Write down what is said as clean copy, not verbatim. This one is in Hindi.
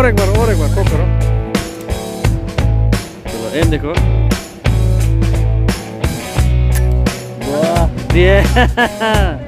और एक बार को करो। चलो एम देखो। वाह दिए